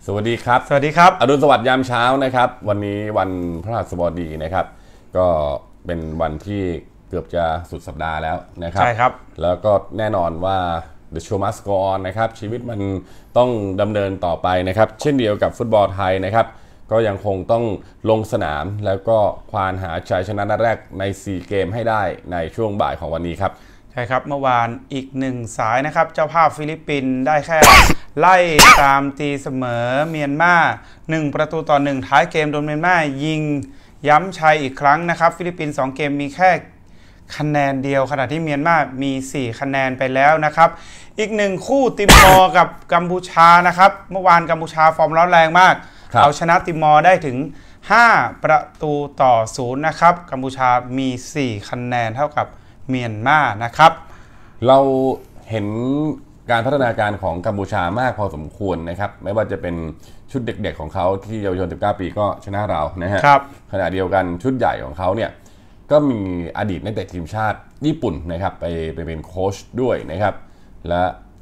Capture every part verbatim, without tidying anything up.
สวัสดีครับสวัสดีครับอรุณสวัสดิ์ยามเช้านะครับวันนี้วันพฤหัสบดีนะครับก็เป็นวันที่เกือบจะสุดสัปดาห์แล้วนะครับใช่ครับแล้วก็แน่นอนว่า The Show Must Go On นะครับชีวิตมันต้องดำเนินต่อไปนะครับเช่นเดียวกับฟุตบอลไทยนะครับก็ยังคงต้องลงสนามแล้วก็ควานหาชัยชนะนัดแรกในซีเกมให้ได้ในช่วงบ่ายของวันนี้ครับใช่ครับเมื่อวานอีกหนึ่งสายนะครับเจ้าภาพฟิลิปปินส์ได้แค่ ไล่ตามตีเสมอเมียนมาหนึ่งประตูต่อหนึ่งท้ายเกมโดนเมียนมายิงย้ำชัยอีกครั้งนะครับฟิลิปปินส์สองเกมมีแค่คะแนนเดียวขณะที่เมียนมามีสี่คะแนนไปแล้วนะครับอีกหนึ่งคู่ติมอร์กับกัมพูชานะครับเมื่อวานกัมพูชาฟอร์มร้อนแรงมากเอาชนะติมอร์ได้ถึงห้าประตูต่อศูนย์นะครับกัมพูชามีสี่คะแนนเท่ากับเมียนมานะครับเราเห็นการพัฒนาการของกัมพูชามากพอสมควรนะครับไม่ว่าจะเป็นชุดเด็กๆของเขาที่เยาวชนสิบเก้าปีก็ชนะเรานะฮะขณะเดียวกันชุดใหญ่ของเขาเนี่ยก็มีอดีตนักเตะทีมชาติญี่ปุ่นนะครับไปไปเป็นโค้ชด้วยนะครับและ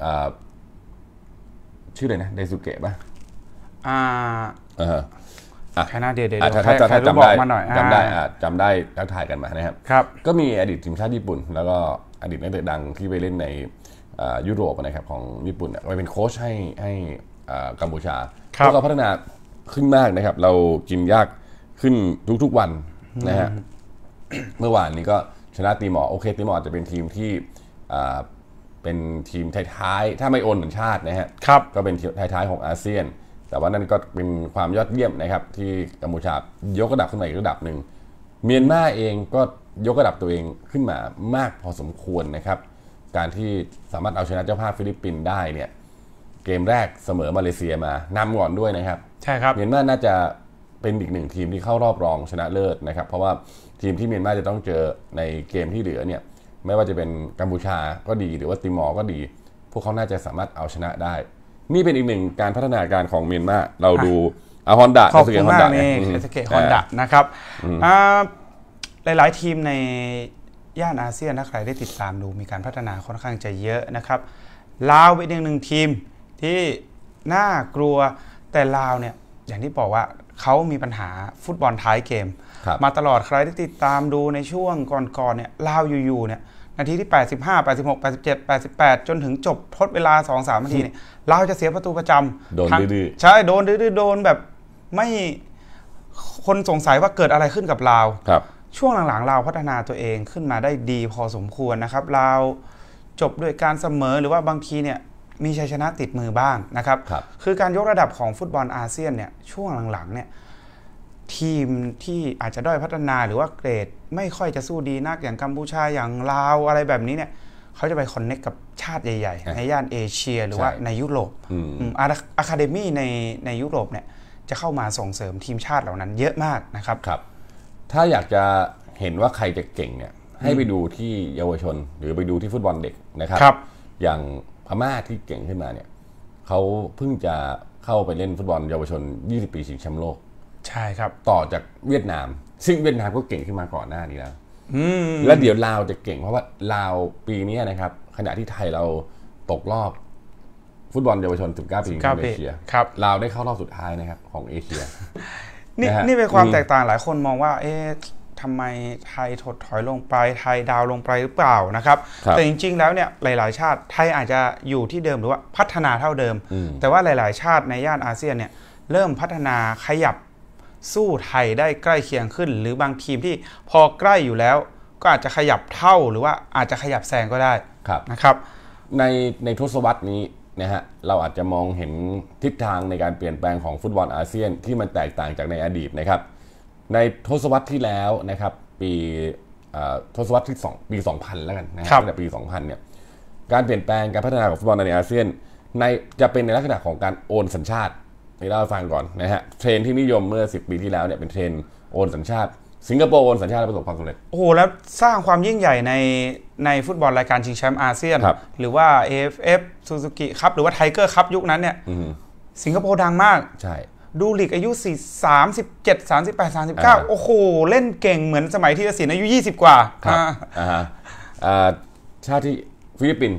ชื่ออะไรนะเดซุเกะป่ะอ่าเออแค่หน้าเดียวเดียวถ้าถ้าจำได้จำได้จำได้ทักทายกันมานะครับครับก็มีอดีตทีมชาติญี่ปุ่นแล้วก็อดีตนักเตะดังที่ไปเล่นในยุโรปนะครับของญี่ปุ่นไปเป็นโค้ชให้ให้กัมพูชาพวกเราพัฒนาขึ้นมากนะครับเรากินยากขึ้นทุกๆวันนะฮะเมื่อวานนี้ก็ชนะติมอร์โอเคติมอร์จะเป็นทีมที่เป็นทีมท้ายๆถ้าไม่โอนสัญชาตินะฮะก็เป็นทีมท้ายๆของอาเซียนแต่ว่านั่นก็เป็นความยอดเยี่ยมนะครับที่กัมพูชายกระดับขึ้นมาอีกระดับหนึ่งเมียนมาเองก็ยกระดับตัวเองขึ้นมามากพอสมควรนะครับการที่สามารถเอาชนะเจ้าภาพฟิลิปปินส์ได้เนี่ยเกมแรกเสมอมาเลเซียมานำก่อนด้วยนะครับใช่ครับเมียนมาน่าจะเป็นอีกหนึ่งทีมที่เข้ารอบรองชนะเลิศนะครับเพราะว่าทีมที่เมียนมาจะต้องเจอในเกมที่เหลือเนี่ยไม่ว่าจะเป็นกัมพูชาก็ดีหรือว่าติมอร์ก็ดีพวกเขาน่าจะสามารถเอาชนะได้นี่เป็นอีกหนึ่งการพัฒนาการของเมียนมาเราดูอาฮอนดะขอบคุณมากนี่เอสเกะฮอนดะนะครับหลายๆทีมในย่านอาเซียนถ้าใครได้ติดตามดูมีการพัฒนาค่อนข้างจะเยอะนะครับลาวเป็นอีกหนึ่งทีมที่น่ากลัวแต่ลาวเนี่ยอย่างที่บอกว่าเขามีปัญหาฟุตบอลท้ายเกมมาตลอดใครที่ติดตามดูในช่วงก่อนๆเนี่ยลาวอยู่ๆเนี่ยนาทีที่แปดสิบห้า แปดสิบหก แปดสิบเจ็ด แปดสิบแปดจนถึงจบทดเวลา สองถึงสาม นาทีเนี่ยลาวจะเสียประตูประจำโดนดื้อใช่โดนดื้อโดนแบบไม่คนสงสัยว่าเกิดอะไรขึ้นกับลาวช่วงหลังๆลาวพัฒนาตัวเองขึ้นมาได้ดีพอสมควรนะครับลาวจบด้วยการเสมอหรือว่าบางทีเนี่ยมีชัยชนะติดมือบ้างนะครับคือการยกระดับของฟุตบอลอาเซียนเนี่ยช่วงหลังๆเนี่ยทีมที่อาจจะด้อยพัฒนาหรือว่าเกรดไม่ค่อยจะสู้ดีนักอย่างกัมพูชาอย่างลาวอะไรแบบนี้เนี่ยเขาจะไปคอนเนคกับชาติใหญ่ๆในย่านเอเชียหรือว่าในยุโรปอะคาเดมี่ในในยุโรปเนี่ยจะเข้ามาส่งเสริมทีมชาติเหล่านั้นเยอะมากนะครับครับถ้าอยากจะเห็นว่าใครจะเก่งเนี่ยให้ไปดูที่เยาวชนหรือไปดูที่ฟุตบอลเด็กนะครับอย่างพม่าที่เก่งขึ้นมาเนี่ยเขาเพิ่งจะเข้าไปเล่นฟุตบอลเยาวชนยี่สิบปีชิงแชมป์โลกใช่ครับต่อจากเวียดนามซึ่งเวียดนามก็เก่งขึ้นมาก่อนหน้านี้แล้วและเดี๋ยวลาวจะเก่งเพราะว่าลาวปีนี้นะครับขณะที่ไทยเราตกรอบฟุตบอลเยาวชนสิบเก้าปีของเอเชียลาวได้เข้ารอบสุดท้ายนะครับของเอเชียนี่นี่เป็นความแตกต่างหลายคนมองว่าเอ๊ะทำไมไทยถดถอยลงไปไทยดาวลงไปหรือเปล่านะครับแต่จริงๆแล้วเนี่ยหลายๆชาติไทยอาจจะอยู่ที่เดิมหรือว่าพัฒนาเท่าเดิมแต่ว่าหลายๆชาติในย่านอาเซียนเนี่ยเริ่มพัฒนาขยับสู้ไทยได้ใกล้เคียงขึ้นหรือบางทีมที่พอใกล้อยู่แล้วก็อาจจะขยับเท่าหรือว่าอาจจะขยับแซงก็ได้นะครับในในทศวรรษนี้นะฮะเราอาจจะมองเห็นทิศทางในการเปลี่ยนแปลงของฟุตบอลอาเซียนที่มันแตกต่างจากในอดีตนะครับในทศวรรษที่แล้วนะครับปีทศวรรษที่สองปีสองพันแล้วกันนะครับตั้งแต่ปีสองพันเนี่ยการเปลี่ยนแปลงการพัฒนาของฟุตบอลในอาเซียนในจะเป็นในลักษณะของการโอนสัญชาตินี่เล่าให้ฟังก่อนนะฮะเทรนที่นิยมเมื่อสิบปีที่แล้วเนี่ยเป็นเทรนโอนสัญชาติสิงคโปร์โอนสัญชาติประสบความสำเร็จโอ้โหแล้วสร้างความยิ่งใหญ่ในในฟุตบอลรายการชิงแชมป์อาเซียนหรือว่า เอ เอฟ เอฟ Suzuki ครับหรือว่า Tiger ครับยุคนั้นเนี่ยสิงคโปร์ดังมากใช่ดูลีกอายุสี่สามสิบเจ็ด สามสิบแปด สามสิบเก้าโอ้โหเล่นเก่งเหมือนสมัยที่ศิลป์อายุยี่สิบกว่าครับอ่าฮะชาติที่ฟิลิปปินส์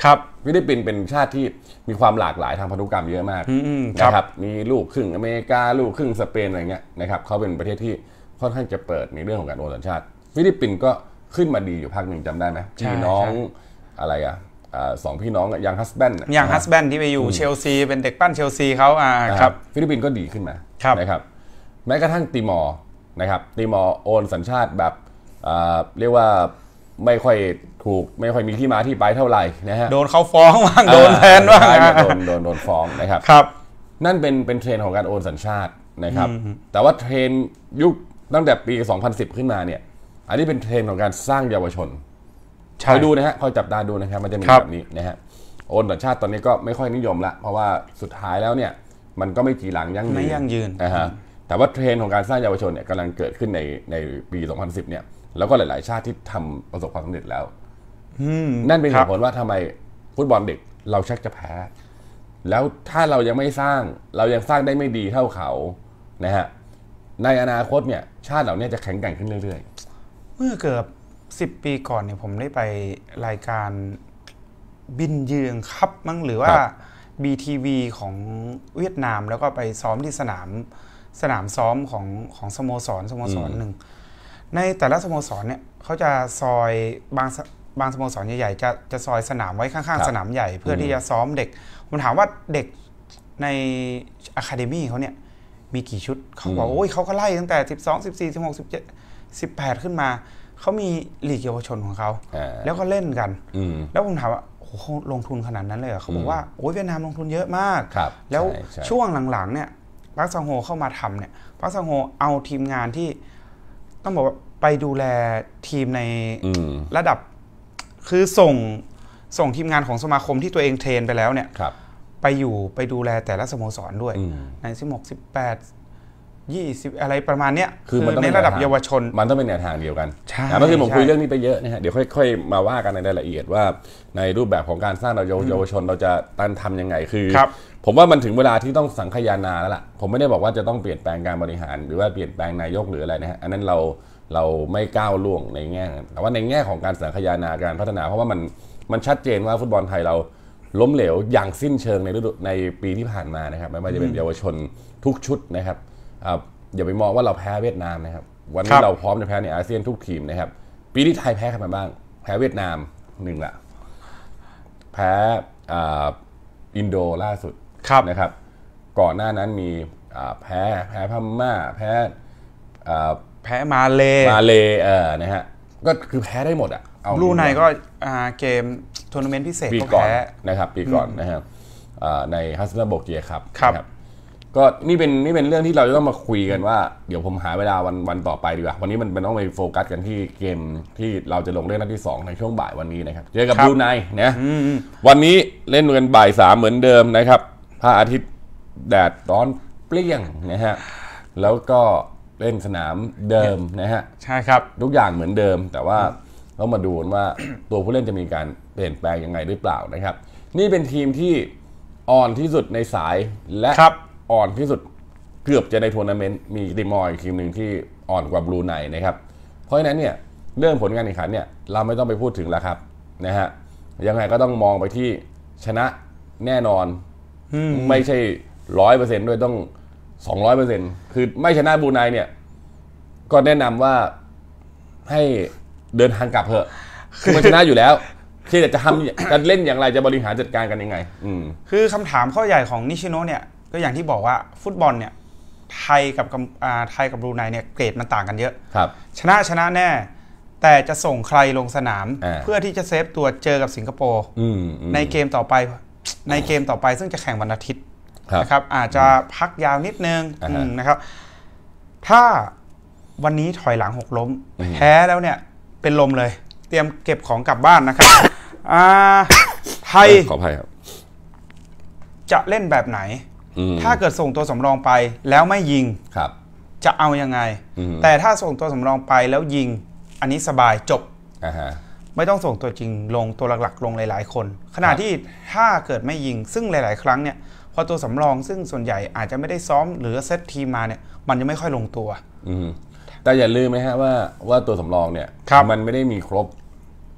ครับฟิลิปปินส์เป็นชาติที่มีความหลากหลายทางพันธุกรรมเยอะมากนะครับมีลูกครึ่งอเมริกาลูกครึ่งสเปนอะไรเงี้ยนะครับเขาเป็นประเทศที่ค่อนข้างจะเปิดในเรื่องของการโอนสัญชาติฟิลิปปินส์ก็ขึ้นมาดีอยู่พักหนึ่งจำได้ไหมพี่น้องอะไรอ่ะสองพี่น้องยังฮัสแบนยังฮัสแบนที่ไปอยู่เชลซีเป็นเด็กปั้นเชลซีเขาอ่าครับฟิลิปปินส์ก็ดีขึ้นมานะครับแม้กระทั่งติมอร์นะครับติมอร์โอนสัญชาติแบบเรียกว่าไม่ค่อยถูกไม่ค่อยมีที่มาที่ไปเท่าไหร่นะฮะโดนเขาฟ้องบ้างโดนแทนบ้างโดนโดนโดนฟ้องนะครับครับนั่นเป็นเป็นเทรนด์ของการโอนสัญชาตินะครับแต่ว่าเทรนด์ยุคตั้งแต่ปีสองพันสิบขึ้นมาเนี่ยอันนี้เป็นเทรนด์ของการสร้างเยาวชนคอยดูนะฮะคอยจับตาดูนะครับมันจะมีแบบนี้นะฮะโอนสัญชาติตอนนี้ก็ไม่ค่อยนิยมละเพราะว่าสุดท้ายแล้วเนี่ยมันก็ไม่จีหลังยั่งยืนไม่ยั่งยืนนะฮะแต่ว่าเทรนด์ของการสร้างเยาวชนเนี่ยกำลังเกิดขึ้นในในปีสองพันสิบเนี่ยแล้วก็หลายๆชาติที่ทำประสบความสำเร็จแล้วนั่นเป็นเหตุผลว่าทำไมฟุตบอลเด็กเราชักจะแพ้แล้วถ้าเรายังไม่สร้างเรายังสร้างได้ไม่ดีเท่าเขานะฮะในอนาคตเนี่ยชาติเหล่านี้จะแข็งแกร่งขึ้นเรื่อยๆเมื่อเกือบสิบปีก่อนเนี่ยผมได้ไปรายการบินเยืองครับมั้งหรือว่า บี ที วี ของเวียดนามแล้วก็ไปซ้อมที่สนามสนามซ้อมของของสโมสรสโมสรหนึ่งในแต่ละสโมสรเนี่ยเขาจะซอยบางบางสโมสรใหญ่ๆจะจะซอยสนามไว้ข้างๆสนามใหญ่เพื่อที่จะซ้อมเด็กผมถามว่าเด็กในอะคาเดมี่เขาเนี่ยมีกี่ชุดเขาบอกโอ้ยเขาก็ไล่ตั้งแต่สิบสอง สิบสี่ สิบหก สิบเจ็ด สิบแปดขึ้นมาเขามีลีกเยาวชนของเขาแล้วก็เล่นกันแล้วผมถามว่าโอ้โหลงทุนขนาดนั้นเลยเหรอเขาบอกว่าโอ้ยเวียดนามลงทุนเยอะมากแล้วช่วงหลังๆเนี่ยปักซังโฮเข้ามาทำเนี่ยปักซังโฮเอาทีมงานที่ต้องบอกว่าไปดูแลทีมในระดับคือส่งส่งทีมงานของสมาคมที่ตัวเองเทรนไปแล้วเนี่ยไปอยู่ไปดูแลแต่ละสโมสรด้วยในสิบหก สิบแปด ยี่สิบอะไรประมาณเนี้ยคือในระดับเยาวชนมันต้องเป็นแนวทางเดียวกันนะเมื่อกี้ผมคุยเรื่องนี้ไปเยอะนะฮะเดี๋ยวค่อยๆมาว่ากันในรายละเอียดว่าในรูปแบบของการสร้างเราเยาวชนเราจะตันทำยังไงคือผมว่ามันถึงเวลาที่ต้องสังคายนาแล้วล่ะผมไม่ได้บอกว่าจะต้องเปลี่ยนแปลงการบริหารหรือว่าเปลี่ยนแปลงนายกหรืออะไรนะฮะอันนั้นเราเราไม่ก้าวล่วงในแง่แต่ว่าในแง่ของการสังคายนาการพัฒนาเพราะว่ามันมันชัดเจนว่าฟุตบอลไทยเราล้มเหลวอย่างสิ้นเชิงในฤดูในปีที่ผ่านมานะครับไม่ว่าจะเป็นเยาวชนทุกชุดนะครับอย่าไปมองว่าเราแพ้เวียดนามนะครับวันนี้เราพร้อมจะแพ้ในอาเซียนทุกทีมนะครับปีที่ไทยแพ้ใครมาบ้างแพ้เวียดนามหนึ่งละแพ้อินโดล่าสุดนะครับก่อนหน้านั้นมีแพ้แพ้พม่าแพ้แพ้มาเลมาเลเออนะฮะก็คือแพ้ได้หมดอ่ะเอาบลูไนก็เกมทัวร์นาเมนต์พิเศษก็แพ้นะครับปีก่อนนะครับในฮัสนาโบเกียครับครับก็นี่เป็นนี่เป็นเรื่องที่เราจะต้องมาคุยกันว่าเดี๋ยวผมหาเวลาวันวันต่อไปดีกว่าวันนี้มันเป็นต้องไปโฟกัสกันที่เกมที่เราจะลงเล่นนัดที่สองในช่วงบ่ายวันนี้นะครับเจอกับบรูไนนะวันนี้เล่นกันบ่ายสามเหมือนเดิมนะครับพระอาทิตย์แดดร้อนเปรี้ยงนะฮะแล้วก็เล่นสนามเดิมนะฮะใช่ครับทุกอย่างเหมือนเดิมแต่ว่าต้องมาดูว่าตัวผู้เล่นจะมีการเปลี่ยนแปลงยังไงหรือเปล่านะครับนี่เป็นทีมที่อ่อนที่สุดในสายและอ่อนที่สุดเกือบจะในทัวร์นาเมนต์มีติมอร์อีกทีมหนึ่งที่อ่อนกว่าบลูไนนะครับเพราะฉะนั้นเนี่ยเรื่องผลการแข่งขันเนี่ยเราไม่ต้องไปพูดถึงแล้วครับนะฮะยังไงก็ต้องมองไปที่ชนะแน่นอนไม่ใช่ร้อยเปอร์เซ็นต์ด้วยต้องสองร้อยเปอร์เซ็นต์คือไม่ชนะบรูไนเนี่ยก็แนะนำว่าให้เดินทางกลับเถอะคือมันชนะอยู่แล้วที่จะทำจะเล่นอย่างไรจะบริหารจัดการกันยังไงคือคำถามข้อใหญ่ของนิชิโนะเนี่ยก็อย่างที่บอกว่าฟุตบอลเนี่ยไทยกับไทยกับบรูไนเนี่ยเกรดมันต่างกันเยอะชนะชนะแน่แต่จะส่งใครลงสนามเพื่อที่จะเซฟตัวเจอกับสิงคโปร์ในเกมต่อไปในเกมต่อไปซึ่งจะแข่งวันอาทิตย์นะครับอาจจะพักยาวนิดนึงนะครับถ้าวันนี้ถอยหลังหกล้มแพ้แล้วเนี่ยเป็นลมเลยเตรียมเก็บของกลับบ้านนะครับไทยขออภัยครับจะเล่นแบบไหนถ้าเกิดส่งตัวสำรองไปแล้วไม่ยิงจะเอายังไงแต่ถ้าส่งตัวสำรองไปแล้วยิงอันนี้สบายจบไม่ต้องส่งตัวจริงลงตัวหลักๆลงหลายๆคนขณะที่ถ้าเกิดไม่ยิงซึ่งหลายๆครั้งเนี่ยพอตัวสำรองซึ่งส่วนใหญ่อาจจะไม่ได้ซ้อมหรือเซตทีมมาเนี่ยมันจะไม่ค่อยลงตัวแต่อย่าลืมไหมฮะว่าว่าตัวสำรองเนี่ยมันไม่ได้มีครบ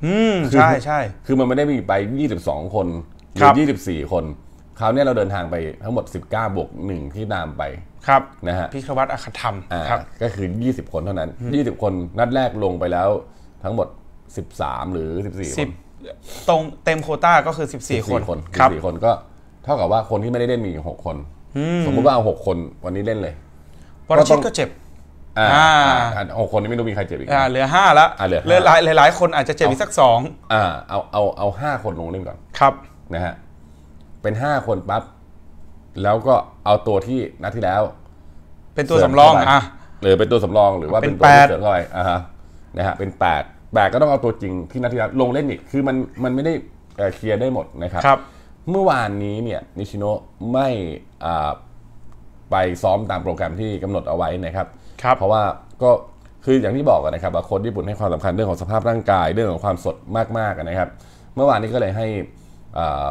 อืมใช่ใช่คือมันไม่ได้มีไปยี่สิบสองคนหรือยี่สิบสี่คนคราวนี้เราเดินทางไปทั้งหมดสิบเก้าบวกหนึ่งที่ตามไปครับนะฮะพิควัตรอัคธรรมครับก็คือยี่สิบคนเท่านั้นยี่สิบคนนัดแรกลงไปแล้วทั้งหมดสิบสามหรือสิบสี่คนตรงเต็มโควต้าก็คือสิบสี่คนครับสิบสี่คนก็เท่ากับว่าคนที่ไม่ได้เล่นมีหกคนสมมติว่าเอาหกคนวันนี้เล่นเลยปรชิตก็เจ็บอ่าหกคนนี้ไม่รู้มีใครเจ็บอีกอ่าเหลือห้าละเหลือหลายหลายคนอาจจะเจ็บอีกสักสองอ่าเอาเอาเอาห้าคนลงเล่นก่อนครับนะฮะเป็นห้าคนปั๊บแล้วก็เอาตัวที่นัดที่แล้วเป็นตัวสำรองอ่ะหรือเป็นตัวสำรองหรือว่าเป็นตัวที่เสริมเข้าไปอ่าฮะนะฮะเป็นแปดแปดก็ต้องเอาตัวจริงที่นัดที่แล้วลงเล่นอีกคือมันมันไม่ได้เคลียร์ได้หมดนะครับเมื่อวานนี้เนี่ยนิชิโนะไม่อ่าไปซ้อมตามโปรแกรมที่กำหนดเอาไว้นะครับเพราะว่าก็คืออย่างที่บอกกันนะครับว่าคนญี่ปุ่นให้ความสำคัญเรื่องของสภาพร่างกายเรื่องของความสดมากๆนะครับเมื่อวานนี้ก็เลยให้อ่า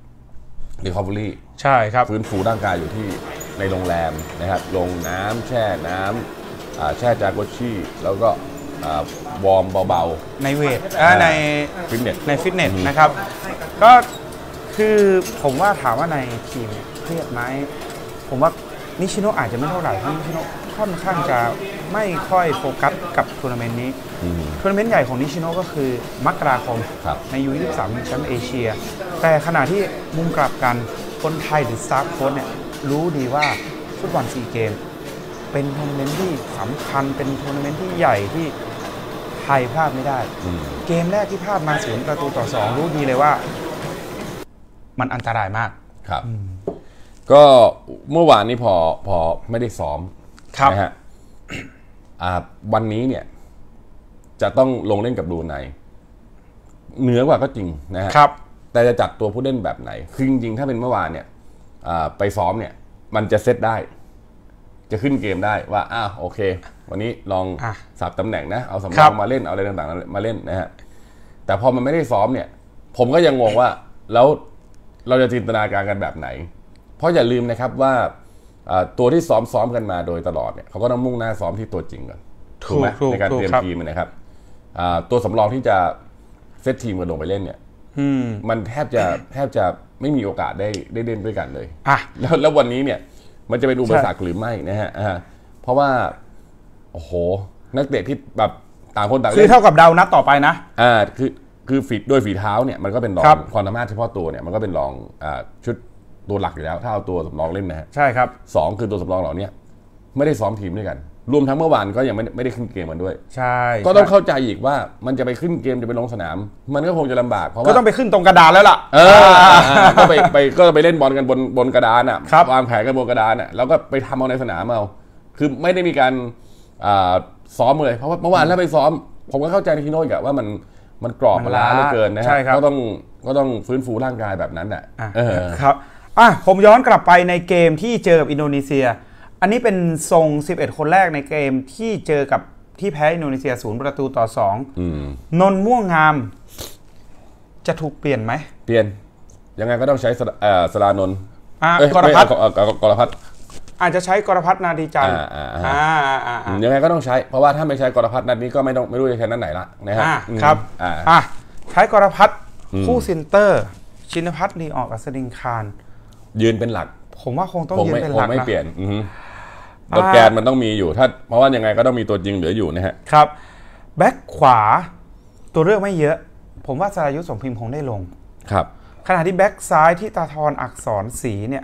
recovery ใช่ครับฟื้นฟูร่างกายอยู่ที่ในโรงแรมนะครับลงน้ำแช่น้ำแช่จาก์ชี่แล้วก็วอร์มเบาๆในเวทในฟิตเนสในฟิตเนสนะครับก็คือผมว่าถามว่าในทีมเครียดไหมผมว่านิชิโนะอาจจะไม่เท่าไหร่เพราะนิชิโนะค่อนข้างจะไม่ค่อยโฟกัสกับทัวร์นาเมนต์นี้ทัวร์นาเมนต์ใหญ่ของนิชิโนะก็คือมกราคมในยูยี่สิบสามแชมป์เอเชียแต่ขณะที่มุมกลับกันคนไทยหรือสตาฟโค้ชเนี่ยรู้ดีว่าฟุตบอลซีเกมเป็นทัวร์นาเมนต์ที่สำคัญเป็นทัวร์นาเมนต์ที่ใหญ่ที่ไทยพลาดไม่ได้เกมแรกที่พลาดมาศูนย์ประตูต่อสองรู้ดีเลยว่ามันอันตรายมากครับก็เมื่อวานนี้พอพอไม่ได้ซ้อมนะฮะวันนี้เนี่ยจะต้องลงเล่นกับดูไนเหนือกว่าก็จริงนะฮะแต่จะจัดตัวผู้เล่นแบบไหนคือจริงๆถ้าเป็นเมื่อวานเนี่ยไปซ้อมเนี่ยมันจะเซตได้จะขึ้นเกมได้ว่าอ้าวโอเควันนี้ลองสับตำแหน่งนะเอาสำรองมาเล่นเอาอะไรต่างๆมาเล่นนะฮะแต่พอมันไม่ได้ซ้อมเนี่ยผมก็ยังงงว่าแล้วเราจะจินตนาการกันแบบไหนเพราะอย่าลืมนะครับว่าตัวที่ซ้อมซ้อมกันมาโดยตลอดเนี่ยเขาก็ต้องมุ่งหน้าซ้อมที่ตัวจริงก่อนถูกไหมในการเตรียมทีมนะครับตัวสำรองที่จะเซตทีมกันลงไปเล่นเนี่ยมันแทบจะแทบจะไม่มีโอกาสได้ได้เล่นด้วยกันเลยแล้วแล้ววันนี้เนี่ยมันจะเป็นอุปสรรคหรือไม่นะฮะเพราะว่าโอ้โหนักเตะที่แบบต่างคนต่างเล่นคือเท่ากับเดานัดต่อไปนะอ่าคือคือฝีโดยฝีเท้าเนี่ยมันก็เป็นรองความสามารถเฉพาะตัวเนี่ยมันก็เป็นรองอ่าชุดตัวหลักอยู่แล้วถ้าเอาตัวสำรองเล่นนะฮะใช่ครับสองคือตัวสำรองเหล่านี้ไม่ได้ซ้อมทีมด้วยกันรวมทั้งเมื่อวานก็ยังไม่ไม่ได้ขึ้นเกมกันด้วยใช่ก็ต้องเข้าใจอีกว่ามันจะไปขึ้นเกมจะไปลงสนามมันก็คงจะลำบากเพราะว่าก็ต้องไปขึ้นตรงกระดานแล้วล่ะเออก็ไปไปก็ไปเล่นบอลกันบนบนกระดานอ่ะวางแผนกันบนกระดานอ่ะแล้วก็ไปทำเอาในสนามเอาคือไม่ได้มีการซ้อมเลยเพราะว่าเมื่อวานถ้าไปซ้อมผมก็เข้าใจในที่โน้นกับว่ามันมันกรอบมาล้าเหลือเกินนะฮะก็ต้องก็ต้องฟื้นฟูร่างกายแบบนั้นอ่ะครับอ่ะผมย้อนกลับไปในเกมที่เจอกับอินโดนีเซียอันนี้เป็นทรงสิบเอ็ดคนแรกในเกมที่เจอกับที่แพ้อินโดนีเซียศูนย์ประตูต่อสองนนท์ม่วงงามจะถูกเปลี่ยนไหมเปลี่ยนยังไงก็ต้องใช้สรานนท์กรพัฒน์กรพัฒน์อาจจะใช้กรพัฒน์นาดีจันทร์ยังไงก็ต้องใช้เพราะว่าถ้าไม่ใช้กรพัฒน์นัดนี้ก็ไม่ต้องไม่รู้จะใช้นัดไหนละนะฮะครับใช้กรพัฒน์คู่เซนเตอร์ชินภัทรลีออกอัศดินคารยืนเป็นหลักผมว่าคงต้องยืนเป็นหลักนะไม่เปลี่ยนตัวแกนมันต้องมีอยู่ถ้าเพราะว่ายังไงก็ต้องมีตัวจริงเหลืออยู่นะฮะครับแบ็คขวาตัวเลือกไม่เยอะผมว่าสรายุทธสมพิมพ์คงได้ลงครับขณะที่แบ็คซ้ายที่ตาทรอักษรศรีเนี่ย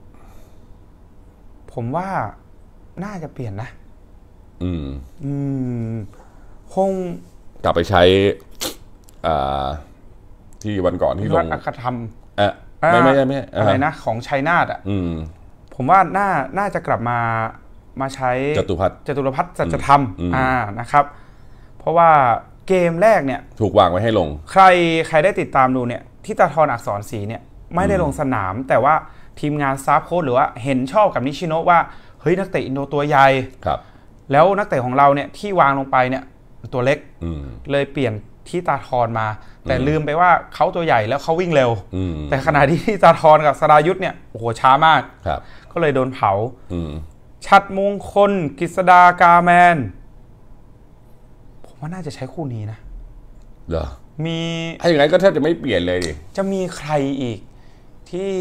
ผมว่าน่าจะเปลี่ยนนะอืมอืมคงกลับไปใช้อ่าที่วันก่อนที่ลงอัคธรรมอ่ะไม่ไม่ไม่อะไรนะของชัยนาทอ่ะผมว่าน่าน่าจะกลับมามาใช้จตุพัฒน์จตุรพัฒน์สัจธรรมอ่านะครับเพราะว่าเกมแรกเนี่ยถูกวางไว้ให้ลงใครใครได้ติดตามดูเนี่ยที่ตาทรอักษรศรีเนี่ยไม่ได้ลงสนามแต่ว่าทีมงานสตาฟโค้ชหรือว่าเห็นชอบกับนิชิโนะว่าเฮ้ยนักเตะอินโดตัวใหญ่ครับแล้วนักเตะของเราเนี่ยที่วางลงไปเนี่ยตัวเล็กเลยเปลี่ยนที่ตาทรมาแต่ลืมไปว่าเขาตัวใหญ่แล้วเขาวิ่งเร็วแต่ขณะที่ตาทรกับสรายุทธเนี่ยโอ้โหช้ามากก็เลยโดนเผาชัดมงคลกฤษดากาแมนผมว่าน่าจะใช้คู่นี้นะเหรอมีถ้าอย่างนั้นก็แทบจะไม่เปลี่ยนเลยดิจะมีใครอีกที่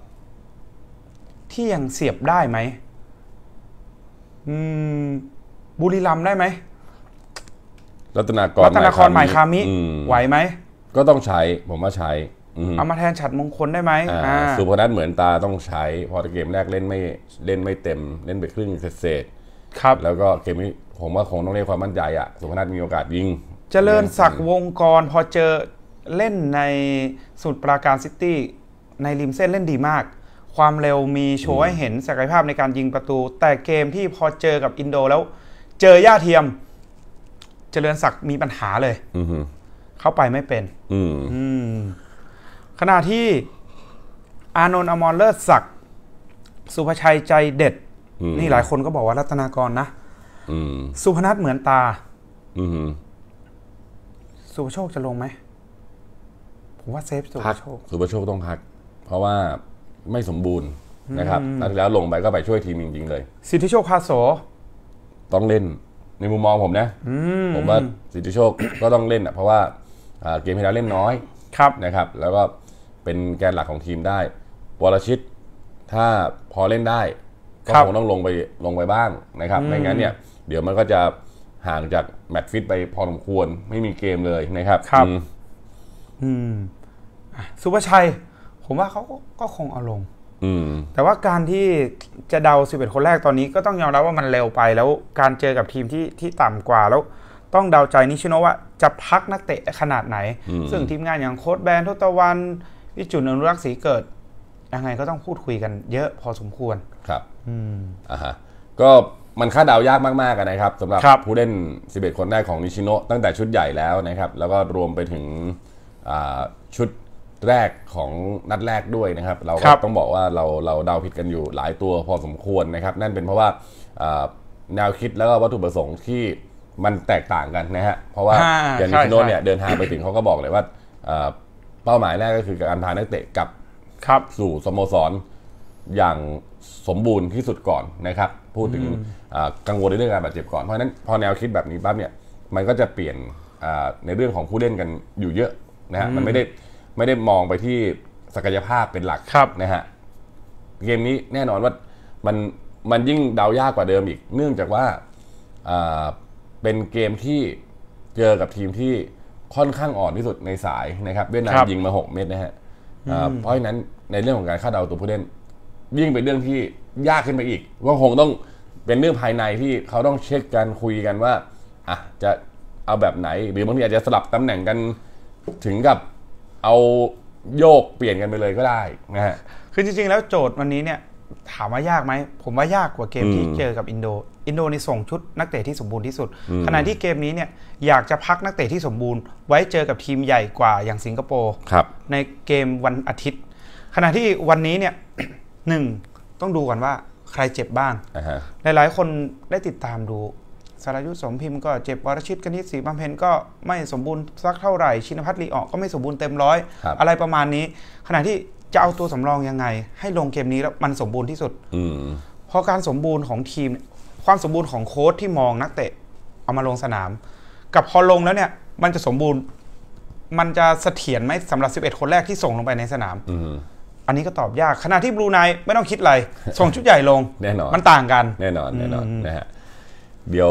ที่ยังเสียบได้ไหมอืมบุรีรัมย์ได้ไหมรัตนากรรัตนากรหมายคามิไหวไหมก็ต้องใช้ผมว่าใช้เอามาแทนฉัตรมงคลได้ไหมสุพนัทเหมือนตาต้องใช้พอเกมแรกเล่นไม่เล่นไม่เต็มเล่นไปครึ่งเศษครับแล้วก็เกมนี้ผมว่าคงต้องเรียกความมั่นใจอ่ะสุพนัทมีโอกาสยิงเจริญศักดิ์วงกรพอเจอเล่นในสมุทรปราการซิตี้ในริมเส้นเล่นดีมากความเร็วมีโชว์ให้เห็นศักยภาพในการยิงประตูแต่เกมที่พอเจอกับอินโดแล้วเจอย่าเทียมเจริญศักดิ์มีปัญหาเลยเข้าไปไม่เป็นขณะที่อานนท์อมรเลิศศักดิ์สุภชัยใจเด็ดนี่หลายคนก็บอกว่ารัตนากรนะสุพนัทเหมือนตาสุภโชคจะลงไหมผมว่าเซฟสุภโชคสุภโชคต้องพักเพราะว่าไม่สมบูรณ์นะครับนัดแล้วลงไปก็ไปช่วยทีมจริงๆเลยสิทธิโชคพาโสต้องเล่นในมุมมองผมนะผมว่าสิทธิโชคก็ต้องเล่นอ่ะเพราะว่าเกมที่แล้วเล่นน้อยนะครับแล้วก็เป็นแกนหลักของทีมได้วรชิตถ้าพอเล่นได้ก็คงต้องลงไปลงไปบ้างนะครับไม่งั้นเนี่ยเดี๋ยวมันก็จะห่างจากแมตช์ฟิตไปพอสมควรไม่มีเกมเลยนะครับครับอืมสุภชัยผมว่าเขาก็คงเอาลงแต่ว่าการที่จะเดาสิบเอ็ดคนแรกตอนนี้ก็ต้องยอมรับว่ามันเร็วไปแล้วการเจอกับทีมที่ที่ต่ำกว่าแล้วต้องเดาใจนิชิโนะว่าจะพักนักเตะขนาดไหนซึ่งทีมงานอย่างโค้ชแบนทศตวรรณวิจุลอนุรักษ์ศรีเกิดยังไงก็ต้องพูดคุยกันเยอะพอสมควรครับอืมอ่าฮะก็มันคาดเดายากมากๆนะครับสำหรับผู้เล่นสิบเอ็ดคนแรกของนิชิโนะตั้งแต่ชุดใหญ่แล้วนะครับแล้วก็รวมไปถึงชุดแรกของนัดแรกด้วยนะครับเราก็ต้องบอกว่าเราเราเดาผิดกันอยู่หลายตัวพอสมควรนะครับนั่นเป็นเพราะว่าแนวคิดแล้วก็วัตถุประสงค์ที่มันแตกต่างกันนะฮะเพราะว่าอย่างนิชิโนะเนี่ยเดินทางไปถึงเขาก็บอกเลยว่าเป้าหมายแรกก็คือการพานักเตะกลับสู่สโมสรอย่างสมบูรณ์ที่สุดก่อนนะครับพูดถึงกังวลในเรื่องการบาดเจ็บก่อนเพราะฉะนั้นพอแนวคิดแบบนี้ปั๊บเนี่ยมันก็จะเปลี่ยนในเรื่องของผู้เล่นกันอยู่เยอะนะฮะมันไม่ได้ไม่ได้มองไปที่ศักยภาพเป็นหลักนะฮะเกมนี้แน่นอนว่ามันมันยิ่งเดายากกว่าเดิมอีกเนื่องจากว่าเป็นเกมที่เจอกับทีมที่ค่อนข้างอ่อนที่สุดในสายนะครับเวียดนามยิงมาหกเม็ดนะฮะเพราะฉะนั้นในเรื่องของการคาดเดาตัวผู้เล่นยิ่งเป็นเรื่องที่ยากขึ้นไปอีกว่าคงต้องเป็นเรื่องภายในที่เขาต้องเช็คกันคุยกันว่าอ่ะจะเอาแบบไหนหรือบางทีอาจจะสลับตำแหน่งกันถึงกับเอาโยกเปลี่ยนกันไปเลยก็ได้นะฮะคือจริงๆแล้วโจทย์วันนี้เนี่ยถามว่ายากไหมผมว่ายากกว่าเกมที่เจอกับอินโดอินโดนี่ส่งชุดนักเตะที่สมบูรณ์ที่สุดขณะที่เกมนี้เนี่ยอยากจะพักนักเตะที่สมบูรณ์ไว้เจอกับทีมใหญ่กว่าอย่างสิงคโปร์ในเกมวันอาทิตย์ขณะที่วันนี้เนี่ย หนึ่งต้องดูก่อนว่าใครเจ็บบ้าง uh-huh. หลายๆคนได้ติดตามดูสรายุทธสมพิมพ์ก็เจ็บวรชิตกนิษฐ์ศรีบำเพ็ญก็ไม่สมบูรณ์สักเท่าไหร่ชินภัทรลีออกก็ไม่สมบูรณ์เต็มร้อยอะไรประมาณนี้ขณะที่จะเอาตัวสำรองยังไงให้ลงเกมนี้แล้วมันสมบูรณ์ที่สุดเพราะการสมบูรณ์ของทีมความสมบูรณ์ของโค้ชที่มองนักเตะเอามาลงสนามกับพอลงแล้วเนี่ยมันจะสมบูรณ์มันจะเสถียรไหมสำหรับสิบเอ็ดคนแรกที่ส่งลงไปในสนามอันนี้ก็ตอบยากขณะที่บลูไนท์ไม่ต้องคิดอะไรส่งชุดใหญ่ลงแน่นอนมันต่างกันแน่นอนแน่นอนนะฮะเดี๋ยว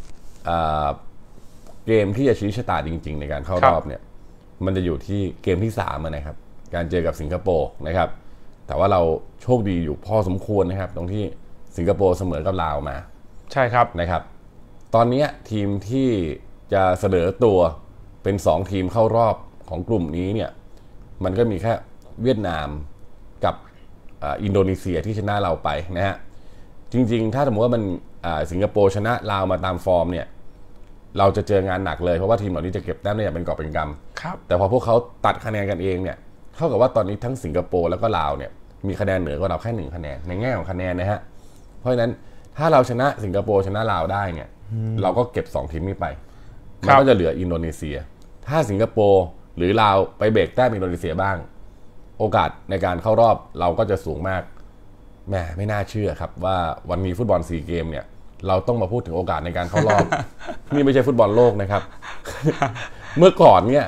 เกมที่จะชี้ชะตาจริงๆในการเข้ารอบเนี่ยมันจะอยู่ที่เกมที่สามนะครับการเจอกับสิงคโปร์นะครับแต่ว่าเราโชคดีอยู่พอสมควรนะครับตรงที่สิงคโปร์เสมอกับลาวมาใช่ครับนะครับตอนนี้ทีมที่จะเสนอตัวเป็นสองทีมเข้ารอบของกลุ่มนี้เนี่ยมันก็มีแค่เวียดนามกับอินโดนีเซียที่ชนะเราไปนะฮะจริงๆถ้าสมมติว่ามันสิงคโปร์ชนะลาวมาตามฟอร์มเนี่ยเราจะเจองานหนักเลยเพราะว่าทีมเหล่านี้จะเก็บแต้มได้อย่างเป็นกอบเป็นกำแต่พอพวกเขาตัดคะแนนกันเองเนี่ยเท่ากับว่าตอนนี้ทั้งสิงคโปร์แล้วก็ลาวเนี่ยมีคะแนนเหนือกว่าเราแค่หนึ่งคะแนนในแง่ของคะแนนนะฮะเพราะฉะนั้นถ้าเราชนะสิงคโปร์ชนะลาวได้เนี่ยเราก็เก็บสองทีมนี้ไปมันก็จะเหลืออินโดนีเซียถ้าสิงคโปร์หรือลาวไปเบรกแต้มอินโดนีเซียบ้างโอกาสในการเข้ารอบเราก็จะสูงมากแหมไม่น่าเชื่อครับว่าวันนี้ฟุตบอลซีเกมเนี่ยเราต้องมาพูดถึงโอกาสในการเข้ารอบ นี่ไม่ใช่ฟุตบอลโลกนะครับ เมื่อก่อนเนี่ย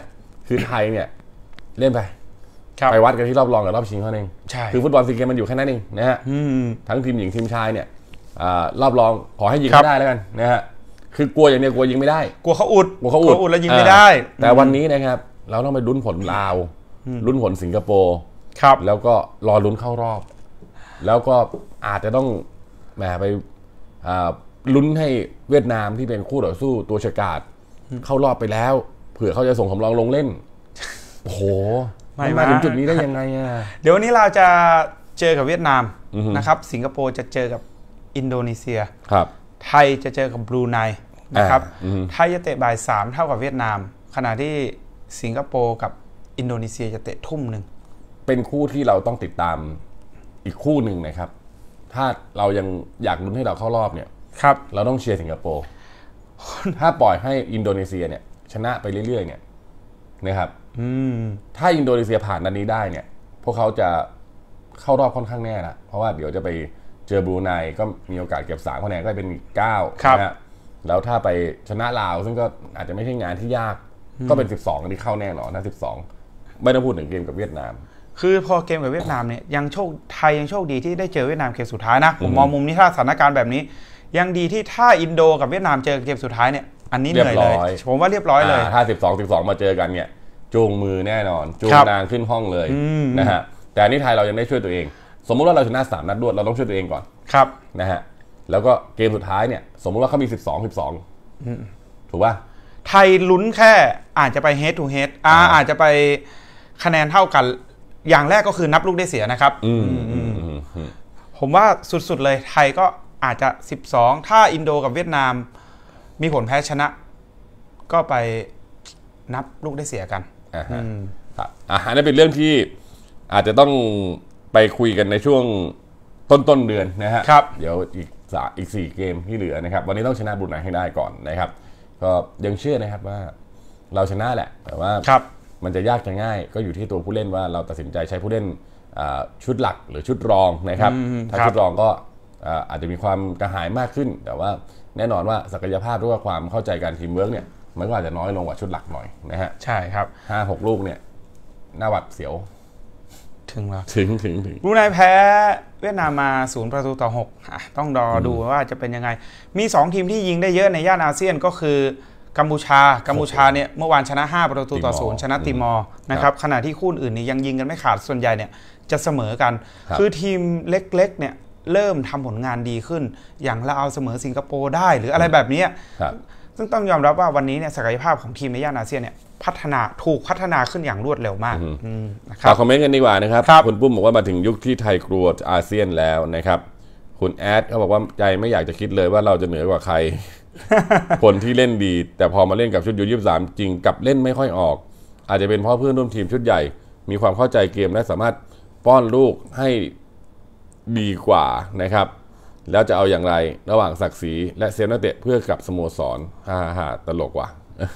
คือไทยเนี่ยเล่นไปไปวัดกันที่รอบรองกับรอบชิงเท่านั้นเองคือฟุตบอลซีเกมมันอยู่แค่นั้นเองนะฮะทั้งทีมหญิงทีมชายเนี่ยรอบรองขอให้ยิงได้แล้วกันนะฮะคือกลัวอย่างเดียวกลัวยิงไม่ได้กลัวเขาอุดกลัวเขาอุดอุดแล้วยิงไม่ได้แต่วันนี้นะครับเราต้องไปลุ้นผลลาวลุ้นผลสิงคโปร์แล้วก็รอลุ้นเข้ารอบแล้วก็อาจจะต้องแหมไปลุ้นให้เวียดนามที่เป็นคู่ต่อสู้ตัวฉกาจเข้ารอบไปแล้วเผื่อเขาจะส่งสำรองลงเล่นโอ้โหมาถึงจุดนี้ได้ยังไงอ่ะเดี๋ยววันนี้เราจะเจอกับเวียดนามนะครับสิงคโปร์จะเจอกับอินโดนีเซียครับไทยจะเจอกับบรูไนนะครับไทยจะเตะบ่ายสามเท่ากับเวียดนามขณะที่สิงคโปร์กับอินโดนีเซียจะเตะทุ่มหนึ่งเป็นคู่ที่เราต้องติดตามอีกคู่หนึ่งนะครับถ้าเรายังอยากลุ้นให้เราเข้ารอบเนี่ยครับเราต้องเชียร์สิงคโปร์ถ้าปล่อยให้อินโดนีเซียเนี่ยชนะไปเรื่อยๆเนี่ยนะครับถ้าอินโดนีเซียผ่านนัดนี้ได้เนี่ยพวกเขาจะเข้ารอบค่อนข้างแน่ละเพราะว่าเดี๋ยวจะไปเจอบรูไนก็มีโอกาสเก็บสามคะแนนก็เป็นเก้านะฮะแล้วถ้าไปชนะลาวซึ่งก็อาจจะไม่ใช่งานที่ยากก็เป็นสิบสองอันนี้เข้าแน่นอนนะสิบสองไม่ต้องพูดถึงเกมกับเวียดนามคือพอเกมกับเวียดนามเนี่ยยังโชคไทยยังโชคดีที่ได้เจอเวียดนามเกมสุดท้ายนะผมมองมุมนี้ถ้าสถานการณ์แบบนี้ยังดีที่ถ้าอินโดกับเวียดนามเจอเกมสุดท้ายเนี่ยอันนี้เหนื่อยเลยผมว่าเรียบร้อยเลยถ้าสิบสอง สิบสองมาเจอกันเนี่ยจูงมือแน่นอนจูงนางขึ้นห้องเลยนะฮะแต่อันนี้ไทยเรายังได้ช่วยตัวเองสมมุติว่าเราชนะสามนัดรวดเราต้องช่วยตัวเองก่อนครับนะฮะแล้วก็เกมสุดท้ายเนี่ยสมมุติว่าเขามีสิบสอง สิบสองถูกป่ะไทยลุ้นแค่อาจจะไป head to head อ่าอาจจะไปคะแนนเท่ากันอย่างแรกก็คือนับลูกได้เสียนะครับผมว่าสุดๆเลยไทยก็อาจจะสิบสองถ้าอินโดกับเวียดนามมีผลแพ้ชนะก็ไปนับลูกได้เสียกันอ่าอ่าอันนั้นเป็นเรื่องที่อาจจะต้องไปคุยกันในช่วงต้นต้นเดือนนะฮะเดี๋ยวอีกอีกสี่เกมที่เหลือนะครับวันนี้ต้องชนะบรูไนให้ได้ก่อนนะครับก็ยังเชื่อนะครับว่าเราชนะแหละแต่ว่ามันจะยากจะง่ายก็อยู่ที่ตัวผู้เล่นว่าเราตัดสินใจใช้ผู้เล่นชุดหลักหรือชุดรองนะครับถ้าชุดรองก็อาจจะมีความกระหายมากขึ้นแต่ว่าแน่นอนว่าศักยภาพด้วยความเข้าใจการทีมเวิร์กเนี่ยมันก็อาจจะน้อยลงกว่าชุดหลักหน่อยนะฮะใช่ครับห้าหกลูกเนี่ยหน้าหวัดเสียวถึงแล้วถึงถึงถึงบรูไนแพ้เวียดนามมาศูนย์ประตูต่อหกต้องรอดูว่าจะเป็นยังไงมีสองทีมที่ยิงได้เยอะในย่านอาเซียนก็คือกัมพูชากัมพูชาเนี่ยเมื่อวานชนะห้าประตูต่อศูนย์ชนะติมอร์นะครับขณะที่คู่อื่นนี่ยังยิงกันไม่ขาดส่วนใหญ่เนี่ยจะเสมอกันคือทีมเล็กๆเนี่ยเริ่มทำผลงานดีขึ้นอย่างลาวเสมอสิงคโปร์ได้หรืออะไรแบบนี้ซึ่งต้องยอมรับว่าวันนี้เนี่ยศักยภาพของทีมในย่านอาเซียนเนี่ยพัฒนาถูกพัฒนาขึ้นอย่างรวดเร็วมากนะครับคอมเมนต์กันดีกว่านะครับคุณปุ้มบอกว่ามาถึงยุคที่ไทยกลัวอาเซียนแล้วนะครับคุณแอดเขาบอกว่าใจไม่อยากจะคิดเลยว่าเราจะเหนือกว่าใคร คนที่เล่นดีแต่พอมาเล่นกับชุดยูยี่สิบสามจริงกับเล่นไม่ค่อยออกอาจจะเป็นเพราะเพื่อนร่วมทีมชุดใหญ่มีความเข้าใจเกมและสามารถป้อนลูกให้ดีกว่านะครับแล้วจะเอาอย่างไรระหว่างศักดิ์ศรีและเซฟนักเตะเพื่อกับสโมสรฮ่าฮ่าตลกว่ะ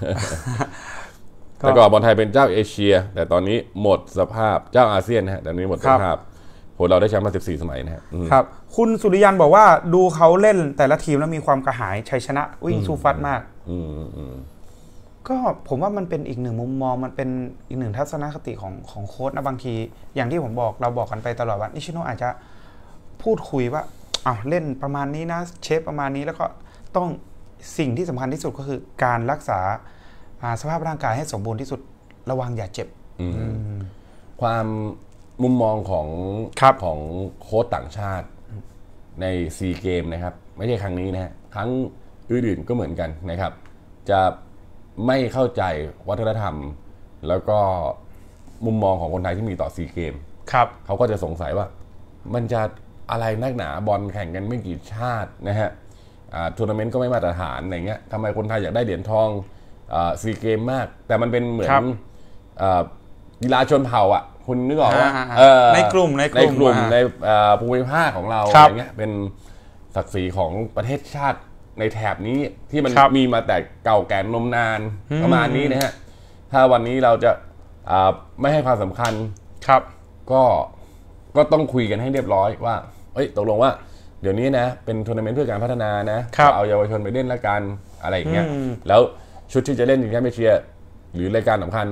แต่ก่อนบอลไทยเป็นเจ้าเอเชียแต่ตอนนี้หมดสภาพเจ้าอาเซียนนะฮะแต่ตอนนี้หมดสภาพโหเราได้แชมป์มาสิบสี่สมัยนะครับคุณสุริยันบอกว่าดูเขาเล่นแต่ละทีมแล้วมีความกระหายชัยชนะวิ่งสู้ฟัดมากก็ผมว่ามันเป็นอีกหนึ่งมุมมองมันเป็นอีกหนึ่งทัศนคติของของโค้ชนะบางทีอย่างที่ผมบอกเราบอกกันไปตลอดว่านิชิโนะอาจจะพูดคุยว่าอ้าวเล่นประมาณนี้นะเชฟประมาณนี้แล้วก็ต้องสิ่งที่สำคัญที่สุดก็คือการรักษาสภาพร่างกายให้สมบูรณ์ที่สุดระวังอย่าเจ็บความมุมมองของของโค้ชต่างชาติในซีเกมนะครับไม่ใช่ครั้งนี้นะฮะครั้งอื่นๆก็เหมือนกันนะครับจะไม่เข้าใจวัฒนธรรมแล้วก็มุมมองของคนไทยที่มีต่อซีเกมเขาก็จะสงสัยว่ามันจะอะไรนักหนาบอลแข่งกันไม่กี่ชาตินะฮะทัวร์นาเมนต์ก็ไม่มาตรฐานอะไรเงี้ยทำไมคนไทยอยากได้เหรียญทองซีเกมมากแต่มันเป็นเหมือนกีฬาชนเผ่าอ่ะคุณนึกออกว่าในกลุ่มในกลุ่มในภูมิภาคของเราอะไรเงี้ยเป็นศักดิ์ศรีของประเทศชาติในแถบนี้ที่มันมีมาแต่เก่าแก่นมนานประมาณนี้นะฮะถ้าวันนี้เราจะไม่ให้ความสำคัญก็ก็ต้องคุยกันให้เรียบร้อยว่าเอ้ยตกลงว่าเดี๋ยวนี้นะเป็นทัวร์นาเมนต์เพื่อการพัฒนานะเอาเยาวชนไปเล่นละกันอะไรอย่างเงี้ยแล้วชุดที่จะเล่นในแชมเปี้ยนชิพหรือรายการสำคัญ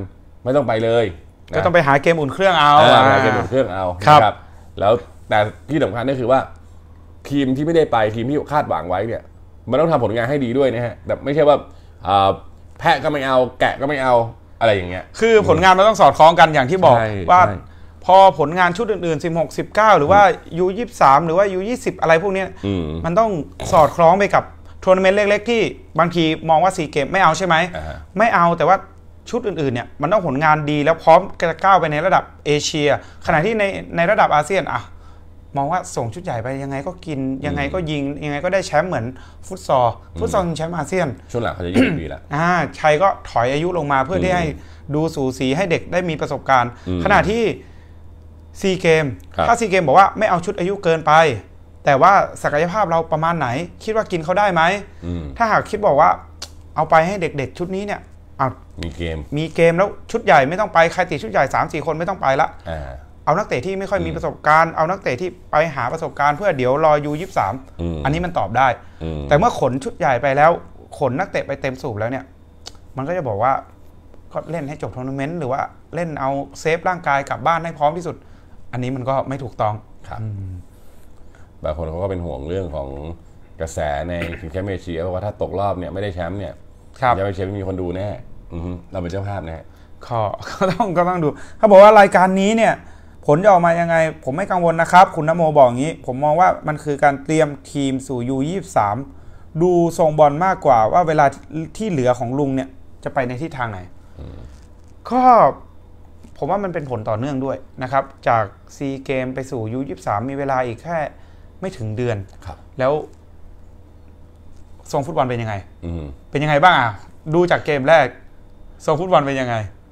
ไม่ต้องไปเลยก็ต้องไปหาเกมอุ่นเครื่องเอาหาเกมอุ่นเครื่องเอาครับแล้วแต่ที่สำคัญก็คือว่าทีมที่ไม่ได้ไปทีมที่คาดหวังไว้เนี่ยมันต้องทำผลงานให้ดีด้วยนะฮะแบบไม่ใช่ว่าแพะก็ไม่เอาแกะก็ไม่เอาอะไรอย่างเงี้ยคือผลงานมันต้องสอดคล้องกันอย่างที่บอกว่าพอผลงานชุดอื่นๆสิบหก สิบเก้าหรือว่า ยู ยี่สิบสาม หรือว่า ยู ยี่สิบ อะไรพวกนี้มันต้องสอดคล้องไปกับทัวร์นาเมนต์เล็กๆที่บางทีมองว่าซีเกมไม่เอาใช่ไหมไม่เอาแต่ว่าชุดอื่นๆเนี่ยมันต้องผลงานดีแล้วพร้อมจะก้าวไปในระดับเอเชียขณะที่ในในระดับอาเซียนอะมองว่าส่งชุดใหญ่ไปยังไงก็กินยังไงก็ยิงยังไงก็ได้แชมป์เหมือนฟุตซอลฟุตซอลชิงแชมป์อาเซียนช่วงหลังเขาจะยิ่งดีแล้วอ่าชัยก็ถอยอายุลงมาเพื่อที่ให้ดูสูสีให้เด็กได้มีประสบการณ์ขณะที่ซีเกมถ้าซีเกมบอกว่าไม่เอาชุดอายุเกินไปแต่ว่าศักยภาพเราประมาณไหนคิดว่ากินเขาได้ไหมถ้าหากคิดบอกว่าเอาไปให้เด็กๆชุดนี้เนี่ยเอามีเกมมีเกมแล้วชุดใหญ่ไม่ต้องไปใครติดชุดใหญ่ สามสี่ คนไม่ต้องไปละเอานักเตะที่ไม่ค่อยมีประสบการณ์เอานักเตะที่ไปหาประสบการณ์เพื่อเดี๋ยวรอ ยู ยี่สิบสาม อันนี้มันตอบได้แต่เมื่อขนชุดใหญ่ไปแล้วขนนักเตะไปเต็มสูบแล้วเนี่ยมันก็จะบอกว่าก็เล่นให้จบทัวร์นาเมนต์หรือว่าเล่นเอาเซฟร่างกายกลับบ้านให้พร้อมที่สุดอันนี้มันก็ไม่ถูกต้องครับบางคนเขาก็เป็นห่วงเรื่องของกระแสในชิงแชมป์เอเชียเพราะว่าถ้าตกรอบเนี่ยไม่ได้แชมป์เนี่ยยังไม่เชมป์ไม่มีคนดูแน่เราเป็นเจ้าภาพนะก็ก็ต้องก็ต้องดูเขาบอกว่ารายการนี้เนี่ยผลจะออกมายังไงผมไม่กังวลนะครับคุณณโมบอกอย่างนี้ผมมองว่ามันคือการเตรียมทีมสู่ ยู ยี่สิบสาม ดูทรงบอลมากกว่าว่าเวลาที่เหลือของลุงเนี่ยจะไปในทิศทางไหนก็ผมว่ามันเป็นผลต่อเนื่องด้วยนะครับจากซีเกมไปสู่ ยู ยี่สิบสาม มีเวลาอีกแค่ไม่ถึงเดือนแล้วทรงฟุตบอลเป็นยังไงเป็นยังไงบ้างอ่ะดูจากเกมแรกทรงฟุตบอลเป็นยังไง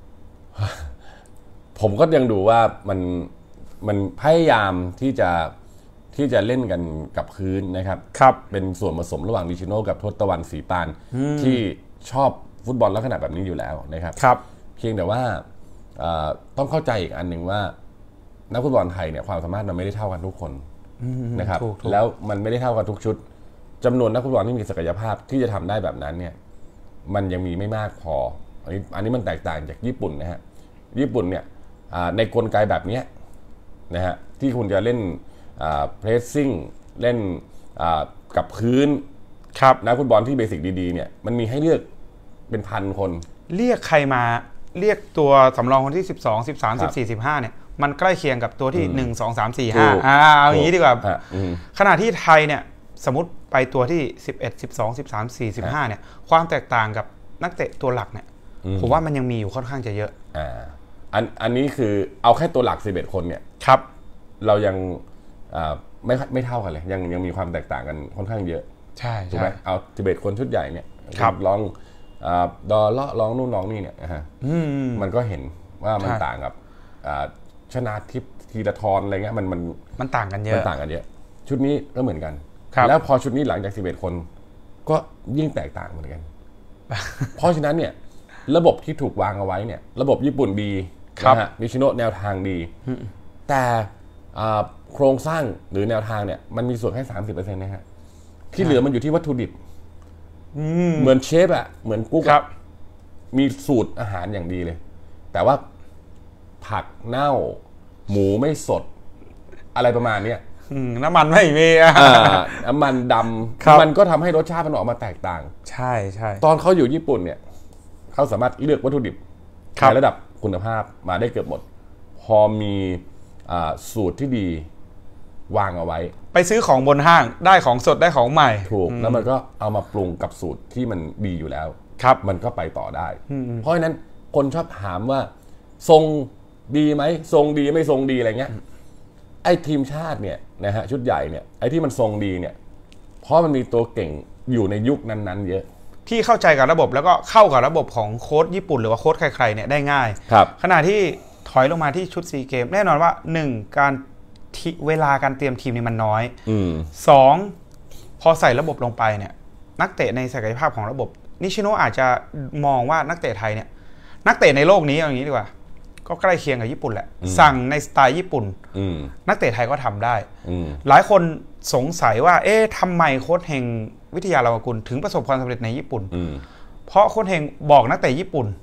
ผมก็ยังดูว่ามันมันพยายามที่จะที่จะเล่นกันกับพื้นนะครับครับเป็นส่วนผสมระหว่างนิชิโน่กับทศตวรรณศรีปานที่ชอบฟุตบอลลักษณะแบบนี้อยู่แล้วนะครับครับเพียงแต่ว่าต้องเข้าใจอีกอันหนึ่งว่านักฟุตบอลไทยเนี่ยความสามารถมันไม่ได้เท่ากันทุกคนนะครับแล้วมันไม่ได้เท่ากันทุกชุดจำนวนนักฟุตบอลที่มีศักยภาพที่จะทำได้แบบนั้นเนี่ยมันยังมีไม่มากพออันนี้อันนี้มันแตกต่างจากญี่ปุ่นนะฮะญี่ปุ่นเนี่ยในกลไกแบบนี้นะฮะที่คุณจะเล่นเพรสซิ่งเล่นกับพื้นนักฟุตบอลที่เบสิกดีๆเนี่ยมันมีให้เลือกเป็นพันคนเรียกใครมาเรียกตัวสำรองคนที่สิบสอง สิบสาม สิบสี่ สิบห้าเนี่ยมันใกล้เคียงกับตัวที่หนึ่ง สอง สาม สี่ ห้าอ่าเอาอย่างนี้ดีกว่าขณะที่ไทยเนี่ยสมมติไปตัวที่สิบเอ็ด สิบสอง สิบสาม สี่ สิบห้าเนี่ยความแตกต่างกับนักเตะตัวหลักเนี่ยผมว่ามันยังมีอยู่ค่อนข้างจะเยอะอ่าอันอันนี้คือเอาแค่ตัวหลักสิบเอ็ดคนเนี่ยครับเรายังไม่ไม่เท่ากันเลยยังยังมีความแตกต่างกันค่อนข้างเยอะใช่ถูกไหมเอาสิบเอ็ดคนชุดใหญ่เนี่ยลองดอเลาะลองนู่นลองนี่เนี่ยฮะมันก็เห็นว่ามันต่างกับชนะทิพย์ธีรทรอะไรเงี้ยมันมันมันต่างกันเยอะมันต่างกันเยอะชุดนี้ก็เหมือนกันแล้วพอชุดนี้หลังจากสิบเอ็ดคนก็ยิ่งแตกต่างเหมือนกันเพราะฉะนั้นเนี่ยระบบที่ถูกวางเอาไว้เนี่ยระบบญี่ปุ่นดีนะฮะนิชิโนะแนวทางดีแต่โครงสร้างหรือแนวทางเนี่ยมันมีส่วนแค่ สามสิบเปอร์เซ็นต์ นะฮะที่เหลือมันอยู่ที่วัตถุดิบเหมือนเชฟอะเหมือนกุ๊กมีสูตรอาหารอย่างดีเลยแต่ว่าผักเน่าหมูไม่สดอะไรประมาณนี้น้ำมันไม่มีน้ำมันดำมันก็ทำให้รสชาติมันออกมาแตกต่างใช่ใช่ตอนเขาอยู่ญี่ปุ่นเนี่ยเขาสามารถเลือกวัตถุดิบในระดับคุณภาพมาได้เกือบหมดพอมีสูตรที่ดีวางเอาไว้ไปซื้อของบนห้างได้ของสดได้ของใหม่ถูกแล้วมันก็เอามาปรุงกับสูตรที่มันดีอยู่แล้วครับมันก็ไปต่อได้เพราะฉะนั้นคนชอบถามว่าทรงดีไหมทรงดีไม่ทรงดีอะไรเงี้ยไอ้ทีมชาติเนี่ยนะฮะชุดใหญ่เนี่ยไอ้ที่มันทรงดีเนี่ยเพราะมันมีตัวเก่งอยู่ในยุคนั้นๆเยอะที่เข้าใจกับระบบแล้วก็เข้ากับระบบของโค้ชญี่ปุ่นหรือว่าโค้ชใครๆเนี่ยได้ง่ายขณะที่ถอยลงมาที่ชุดซีเกมแน่นอนว่าหนึ่งการเวลาการเตรียมทีมนี่มันน้อยสองพอใส่ระบบลงไปเนี่ยนักเตะในศักยภาพของระบบนิชิโนะอาจจะมองว่านักเตะไทยเนี่ยนักเตะในโลกนี้อย่างนี้ดีกว่าก็ใกล้เคียงกับญี่ปุ่นแหละสั่งในสไตล์ญี่ปุ่นนักเตะไทยก็ทำได้หลายคนสงสัยว่าเอ๊ะทำไมโค้ชเฮงวิทยาลาวกุลถึงประสบความสำเร็จในญี่ปุ่นเพราะโค้ชเฮงบอกนักเตะญี่ปุ่น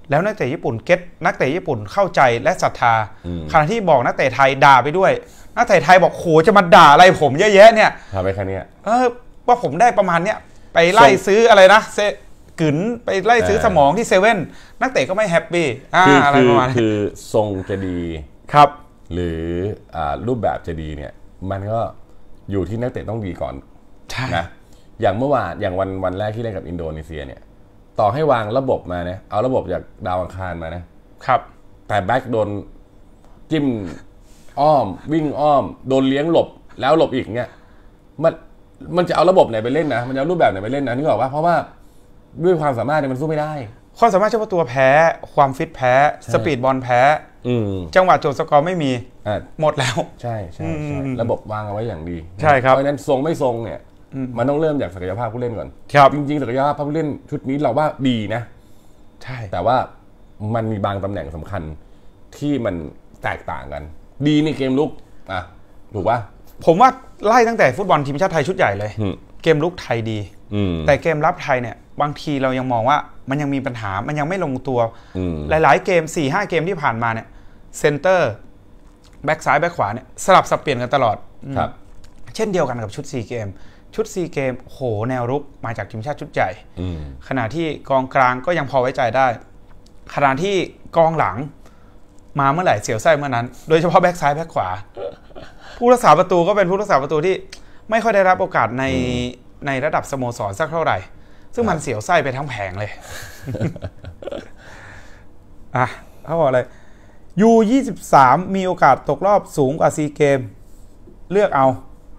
แล้วนักเตะญี่ปุ่นเก็ตนักเตะญี่ปุ่นเข้าใจและศรัทธาขณะที่บอกนักเตะไทยด่าไปด้วยนักเตะไทยบอกโหจะมาด่าอะไรผมเยอะแยะเนี่ยทำไปแค่นี้เออว่าผมได้ประมาณเนี้ยไปไล่ซื้ออะไรนะเซกึ๋นไปไล่ซื้อสมองที่เซเว่นนักเตะก็ไม่แฮปปี้อะไรประมาณนี้คือทรงจะดีครับหรือรูปแบบจะดีเนี่ยมันก็อยู่ที่นักเตะต้องดีก่อนนะอย่างเมื่อวานอย่างวันวันแรกที่เล่นกับอินโดนีเซียเนี่ยต่อให้วางระบบมาเนี่ยเอาระบบจากดาวอังคารมานะครับแต่แบ็คโดนจิ้มอ้อมวิ่งอ้อมโดนเลี้ยงหลบแล้วหลบอีกเนี่ยมันมันจะเอาระบบไหนไปเล่นนะมันจะเอารูปแบบไหนไปเล่นนะนึกออกว่าเพราะว่าด้วยความสามารถเนี่ยมันสู้ไม่ได้ความสามารถเฉพาะตัวแพ้ความฟิตแพ้สปีดบอลแพ้จังหวะโจทย์สกอร์ไม่มีหมดแล้วใช่ใช่ระบบวางเอาไว้อย่างดีใช่ครับเพราะฉะนั้นทรงไม่ทรงเนี่ยมันต้องเริ่มจากศักยภาพผู้เล่นก่อนจริงๆศักยภาพผู้เล่นชุดนี้เราว่าดีนะใช่แต่ว่ามันมีบางตำแหน่งสำคัญที่มันแตกต่างกันดีในเกมลุกอ่ะถูกป่ะผมว่าไล่ตั้งแต่ฟุตบอลทีมชาติไทยชุดใหญ่เลยเกมลุกไทยดีแต่เกมรับไทยเนี่ยบางทีเรายังมองว่ามันยังมีปัญหามันยังไม่ลงตัวหลายๆเกม สี่ห้า เกมที่ผ่านมาเนี่ยเซนเตอร์แบ็กซ้ายแบ็กขวาเนี่ยสลับสับเปลี่ยนกันตลอดครับเช่นเดียวกันกับชุดซีเกมชุดซีเกมโหแนวรุกมาจากทีมชาติชุดใหญ่ขณะที่กองกลางก็ยังพอไว้ใจได้ขณะที่กองหลังมาเมื่อไหร่เสียวไส้เมื่อนั้นโดยเฉพาะแบ็กซ้ายแบ็กขวาผู้รักษาประตูก็เป็นผู้รักษาประตูที่ไม่ค่อยได้รับโอกาสในในระดับสโมสรสักเท่าไหร่ซึ่งมันเสียวไส้ไปทั้งแผงเลยอ่ะเขาบอกอะไร ยู ยี่สิบสาม มีโอกาสตกรอบสูงกว่าซีเกมเลือกเอา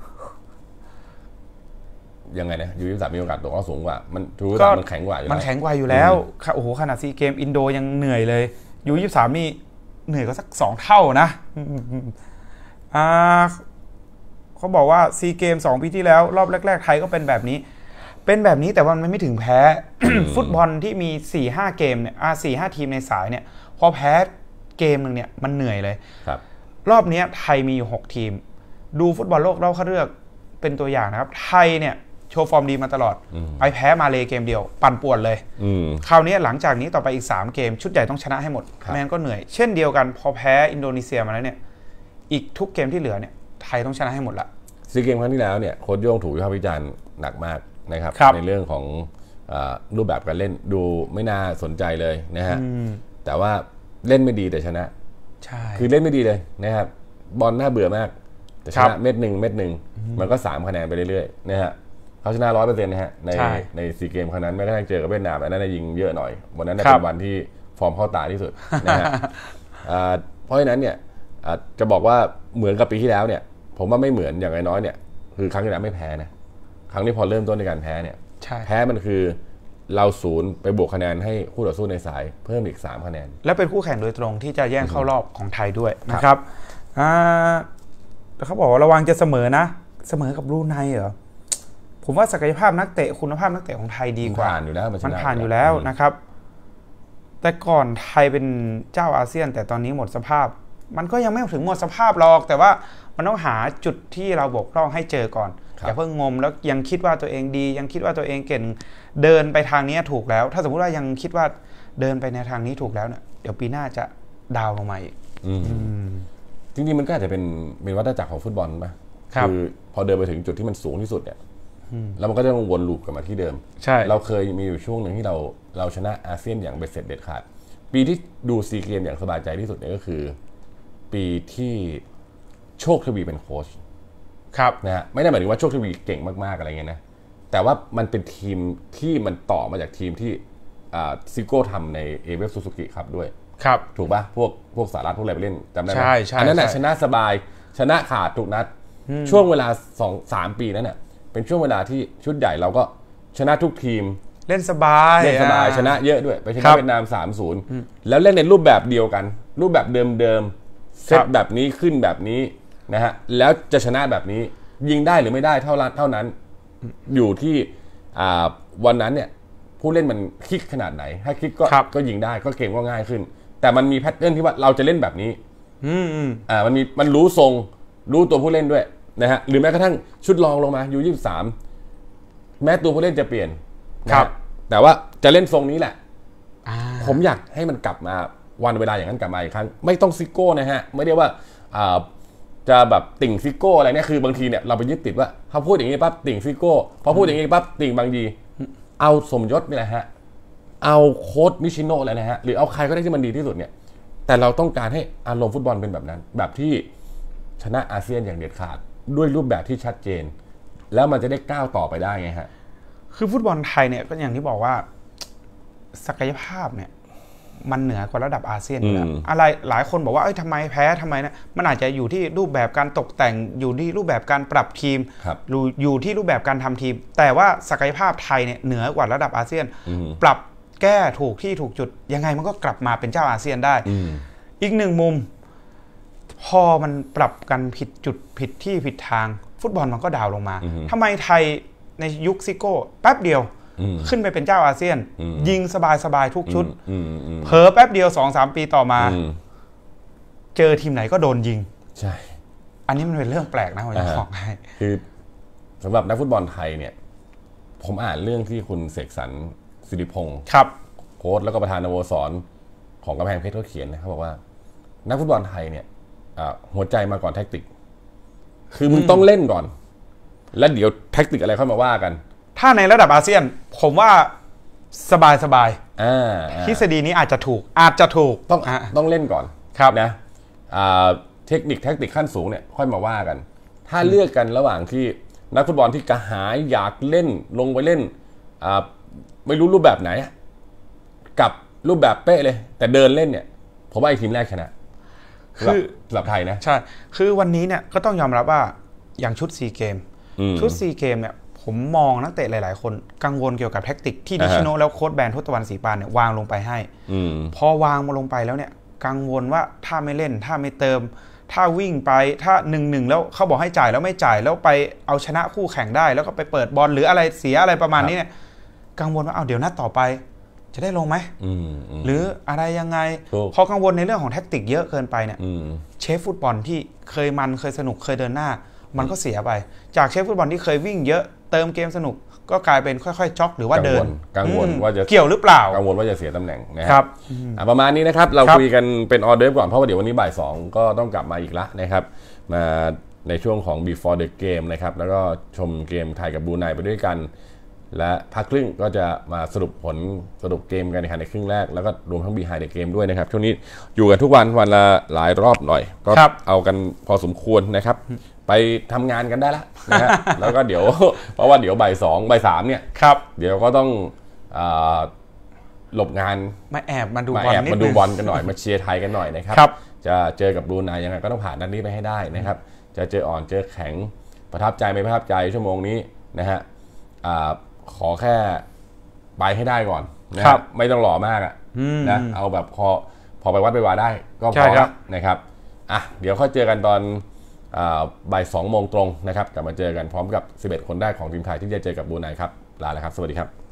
ยังไงนะยูยี่สิบสามมีโอกาสตกรอบสูงกว่ามันถือว่ามันแข็งกว่าอยู่แล้วมันแข็งกว่าอยู่แล้วโอ้โหขนาดซีเกมอินโดยังเหนื่อยเลยยูยี่สิบสามนี่เหนื่อยก็สักสองเท่านะอ่าเขาบอกว่าซีเกมสองปีที่แล้วรอบแรกๆไทยก็เป็นแบบนี้เป็นแบบนี้แต่ว่ามันไม่ถึงแพ้ ฟุตบอลที่มี สี่ห้า เกมเนี่ยอ่า สี่ห้า ทีมในสายเนี่ยพอแพ้เกมนึงเนี่ยมันเหนื่อยเลยครับรอบนี้ไทยมีอยู่หกทีมดูฟุตบอลโลกรอบคัดเลือกเป็นตัวอย่างนะครับไทยเนี่ยโชว์ฟอร์มดีมาตลอดไปแพ้มาเลเกมเดียวปั่นป่วนเลยคราวนี้หลังจากนี้ต่อไปอีกสามเกมชุดใหญ่ต้องชนะให้หมดแม้นก็เหนื่อยเช่นเดียวกันพอแพ้อินโดนีเซียมาแล้วเนี่ยอีกทุกเกมที่เหลือเนี่ยไทยต้องชนะให้หมดละซีเกมครั้งที่แล้วเนี่ยโค้ชโย่งถูกวิพากษ์วิจารณ์หนักมากนะครับในเรื่องของรูปแบบการเล่นดูไม่น่าสนใจเลยนะฮะแต่ว่าเล่นไม่ดีแต่ชนะใช่คือเล่นไม่ดีเลยนะครับบอลน่าเบื่อมากแต่ชนะเม็ดหนึ่งเม็ดหนึ่งมันก็สามคะแนนไปเรื่อยๆนะฮะเขาชนะร้อยเปอร์เซ็นต์นะฮะในในซีเกมครั้งนั้นแม้กระทั่งเจอกับเวียดนามอันนั้นยิงเยอะหน่อยวันนั้นเป็นวันที่ฟอร์มเข้าตาที่สุดนะฮะเพราะฉะนั้นเนี่ยจะบอกว่าเหมือนกับปีที่แล้วเนี่ยผมว่าไม่เหมือนอย่างน้อยเนี่ยคือครั้งที่แล้วไม่แพ้นะครั้งนี้พอเริ่มต้นในการแพ้เนี่ยแพ้มันคือเราศูนย์ไปบวกคะแนนให้คู่ต่อสู้ในสายเพิ่มอีกสามคะแนนและเป็นคู่แข่งโดยตรงที่จะแย่งเข้ารอบของไทยด้วยนะครับเขาบอกว่าระวังจะเสมอนะเสมอกับบรูไนเหรอผมว่าศักยภาพนักเตะคุณภาพนักเตะของไทยดีกว่าผ่านอยู่แล้วมันผ่านอยู่แล้วนะครับแต่ก่อนไทยเป็นเจ้าอาเซียนแต่ตอนนี้หมดสภาพมันก็ยังไม่ถึงหมดสภาพหรอกแต่ว่ามันต้องหาจุดที่เราบกพร่องให้เจอก่อนอย่าเพิ่งงมแล้วยังคิดว่าตัวเองดียังคิดว่าตัวเองเก่งเดินไปทางนี้ถูกแล้วถ้าสมมุติว่ายังคิดว่าเดินไปในทางนี้ถูกแล้วเนี่ยเดี๋ยวปีหน้าจะดาวลงมาอีกจริงๆมันก็อาจจะเป็นเป็นวัฏจักรของฟุตบอลป่ะคือพอเดินไปถึงจุดที่มันสูงที่สุดเนี่ยแล้วมันก็จะวนลูปกลับมาที่เดิมใช่เราเคยมีอยู่ช่วงหนึ่งที่เราเราชนะอาเซียนอย่างเบ็ดเสร็จเด็ดขาดปีที่ดูซีเกมอย่างสบายใจที่สุดเนี่ยก็คือปีที่โชคทวีเป็นโค้ชครับนะฮะไม่ได้หมายถึงว่าโชคทวีเก่งมากๆอะไรเงี้ยนะแต่ว่ามันเป็นทีมที่มันต่อมาจากทีมที่ซิโก้ทำในเอเวฟซูซูกิครับด้วยครับถูกป่ะพวกพวกสารัฐพวกอะไรไปเล่นจำได้ไหมใช่ใช่อันนั้นน่ะชนะสบายชนะขาดทุกนัดช่วงเวลาสองสามปีนั้นน่ะเป็นช่วงเวลาที่ชุดใหญ่เราก็ชนะทุกทีมเล่นสบายเล่นสบายชนะเยอะด้วยไปชนะเวียดนาม สามศูนย์ แล้วเล่นในรูปแบบเดียวกันรูปแบบเดิมๆเซตแบบนี้ขึ้นแบบนี้นะฮะแล้วจะชนะแบบนี้ยิงได้หรือไม่ได้เท่าเท่านั้นอยู่ที่วันนั้นเนี่ยผู้เล่นมันคลิกขนาดไหนถ้าคลิกก็ก็ยิงได้ก็เกมก็ง่ายขึ้นแต่มันมีแพทเทิร์นที่ว่าเราจะเล่นแบบนี้อ่ามันมีมันรู้ทรงรู้ตัวผู้เล่นด้วยนะฮะหรือแม้กระทั่งชุดรองลงมายูยี่สิบสามแม้ตัวผู้เล่นจะเปลี่ยนครับแต่ว่าจะเล่นทรงนี้แหละโค้ผมอยากให้มันกลับมาวันเวลาอย่างนั้นกลับมาอีกครั้งไม่ต้องซิโก้นะฮะไม่ได้ว่าจะแบบติ่งซิโก้อะไรเนี่ยคือบางทีเนี่ยเราไปยึดติดว่าพอพูดอย่างนี้ปั๊บติ่งซิโก้พอพูดอย่างนี้ปั๊บติ่งบางยีเอาสมยศนี่แหละฮะเอาโค้ชนิชิโนะเลยนะฮะหรือเอาใครก็ได้ที่มันดีที่สุดเนี่ยแต่เราต้องการให้อารมณ์ฟุตบอลเป็นแบบนั้นแบบที่ชนะอาเซียนอย่างเด็ดขาดด้วยรูปแบบที่ชัดเจนแล้วมันจะได้ก้าวต่อไปได้ไงฮะคือฟุตบอลไทยเนี่ยก็อย่างที่บอกว่าศักยภาพเนี่ยมันเหนือกว่าระดับอาเซียนอยู่แล้วอะไรหลายคนบอกว่าเอ้ยทำไมแพ้ทำไมนะมันอาจจะอยู่ที่รูปแบบการตกแต่งอยู่ที่รูปแบบการปรับทีมอยู่ที่รูปแบบการทำทีมแต่ว่าศักยภาพไทยเนี่ยเหนือกว่าระดับอาเซียนปรับแก้ถูกที่ถูกจุดยังไงมันก็กลับมาเป็นเจ้าอาเซียนได้อีกหนึ่งมุมพอมันปรับกันผิดจุดผิดที่ผิดทางฟุตบอลมันก็ดาวลงมาทำไมไทยในยุคซิโก้แป๊บเดียวขึ้นไปเป็นเจ้าอาเซียนยิงสบายๆทุกชุดเผลอแป๊บเดียว สองถึงสาม ปีต่อมาเจอทีมไหนก็โดนยิงใช่อันนี้มันเป็นเรื่องแปลกนะผมจะบอกให้คือสำหรับนักฟุตบอลไทยเนี่ยผมอ่านเรื่องที่คุณเสกสรรสิริพงศ์ครับโค้ชแล้วก็ประธานสโมสรของกำแพงเพชรเขาเขียนนะเขาบอกว่านักฟุตบอลไทยเนี่ยหัวใจมาก่อนแท็กติกคือมึงต้องเล่นก่อนแล้วเดี๋ยวแท็กติกอะไรค่อยมาว่ากันถ้าในระดับอาเซียนผมว่าสบายสบายทฤษฎีนี้อาจจะถูกอาจจะถูกต้องต้องเล่นก่อนครับนะเทคนิคแท็กติกขั้นสูงเนี่ยค่อยมาว่ากันถ้าเลือกกันระหว่างที่นักฟุตบอลที่กระหายอยากเล่นลงไปเล่นไม่รู้รูปแบบไหนกับรูปแบบเป๊ะเลยแต่เดินเล่นเนี่ยผมว่าไอ้ทีมแรกชนะคือสำหรับไทยนะใช่คือวันนี้เนี่ยก็ต้องยอมรับว่าอย่างชุดซีเกมชุดซีเกมเนี่ยผมมองนักเตะหลายๆคนกังวลเกี่ยวกับแท็กติกที่นิชิโนะแล้วโค้ชแบนทศวรรณศรีปานเนี่ยวางลงไปให้พอวางมาลงไปแล้วเนี่ยกังวลว่าถ้าไม่เล่นถ้าไม่เติมถ้าวิ่งไปถ้าหนึ่งหนึ่งแล้วเขาบอกให้จ่ายแล้วไม่จ่ายแล้วไปเอาชนะคู่แข่งได้แล้วก็ไปเปิดบอลหรืออะไรเสียอะไรประมาณนี้เนี่ยกังวลว่าเอาเดี๋ยวนัดต่อไปจะได้ลงไหมหรืออะไรยังไงพอกังวลในเรื่องของแท็กติกเยอะเกินไปเนี่ยเชฟฟุตบอลที่เคยมันเคยสนุกเคยเดินหน้ามันก็เสียไปจากเชฟฟุตบอลที่เคยวิ่งเยอะเติมเกมสนุกก็กลายเป็นค่อยๆจ็อกหรือว่าเดินกังวลว่าจะเกี่ยวหรือเปล่ากังวลว่าจะเสียตำแหน่งนะครับประมาณนี้นะครับเราคุยกันเป็นออเดอร์ก่อนเพราะว่าเดี๋ยววันนี้บ่ายสองก็ต้องกลับมาอีกละนะครับมาในช่วงของ before the game นะครับแล้วก็ชมเกมไทยกับบรูไนไปด้วยกันและพักครึ่งก็จะมาสรุปผลสรุปเกมกันในครึ่งแรกแล้วก็รวมทั้ง behind the game ด้วยนะครับช่วงนี้อยู่กันทุกวันวันละหลายรอบหน่อยก็เอากันพอสมควรนะครับไปทำงานกันได้แล้วนะฮะแล้วก็เดี๋ยวเพราะว่าเดี๋ยวบ่ายสองบ่ายสามเนี่ยเดี๋ยวก็ต้องหลบงานมาแอบมาดูบอลมาดูบอลกันหน่อยมาเชียร์ไทยกันหน่อยนะครับจะเจอกับบรูไนยังไงก็ต้องผ่านนัดนี้ไปให้ได้นะครับจะเจออ่อนเจอแข็งประทับใจไม่ประทับใจชั่วโมงนี้นะฮะขอแค่ไปให้ได้ก่อนนะครับไม่ต้องหล่อมากอ่ะนะเอาแบบพอพอไปวัดไปวาได้ก็พอนะครับอ่ะเดี๋ยวค่อยเจอกันตอนบ่ายสองโมงตรงนะครับกลับมาเจอกันพร้อมกับสิบเอ็ดคนแรกของทีมไทยที่จะเจอกับบรูไนครับลาแล้วครับสวัสดีครับ